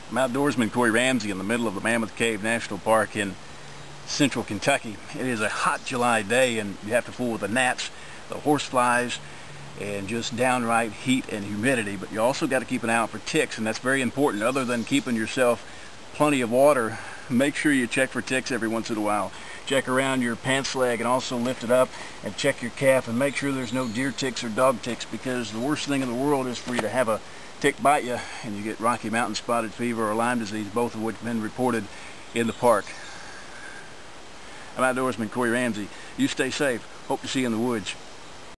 I'm outdoorsman Corey Ramsey in the middle of the Mammoth Cave National Park in central Kentucky. It is a hot July day and you have to fool with the gnats, the horseflies, and just downright heat and humidity, but you also got to keep an eye out for ticks, and that's very important. Other than keeping yourself plenty of water, make sure you check for ticks every once in a while. Check around your pants leg and also lift it up and check your calf and make sure there's no deer ticks or dog ticks, because the worst thing in the world is for you to have a tick bite you and you get Rocky Mountain spotted fever or Lyme disease, both of which have been reported in the park. I'm outdoorsman Corey Ramsey. You stay safe. Hope to see you in the woods.